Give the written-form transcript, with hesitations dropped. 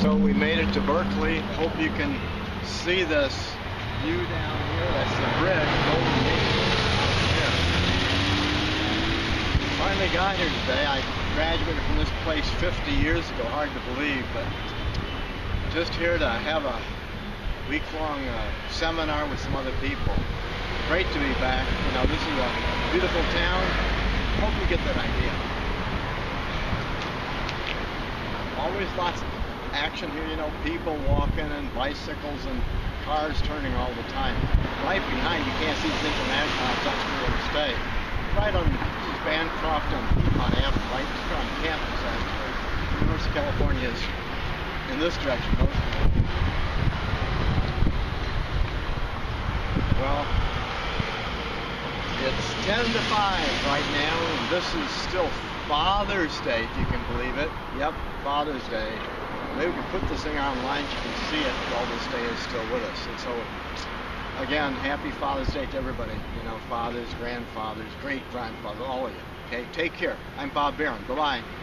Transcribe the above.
So we made it to Berkeley. Hope you can see this view down here. That's the bridge, Golden Gate. Here. Finally got here today. I graduated from this place 50 years ago. Hard to believe, but just here to have a week-long seminar with some other people. Great to be back. You know, this is a beautiful town. Hope you get that idea. Always lots of action here, you know, people walking and bicycles and cars turning all the time. Right behind you can't see the International, that's where we stay. Right on Bancroft and Piedmont Avenue, right here on campus actually. University of California is in this direction. Well, it's 10 to 5 right now, and this is still Father's Day, if you can believe it. Yep, Father's Day. Maybe we can put this thing online so you can see it while this day is still with us. And so, again, happy Father's Day to everybody. You know, fathers, grandfathers, great-grandfathers, all of you. Okay, take care. I'm Bob Barron. Bye-bye.